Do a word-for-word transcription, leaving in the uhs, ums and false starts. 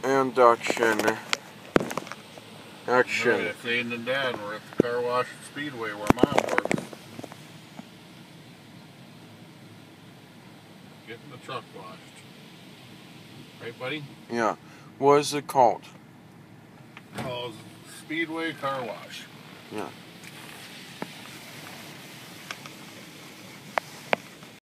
And action. Action. Right, it's Aiden and Dad. We're at the car wash at Speedway where Mom works. Getting the truck washed. Right, buddy? Yeah. What is it called? Oh, Speedway Car Wash. Yeah.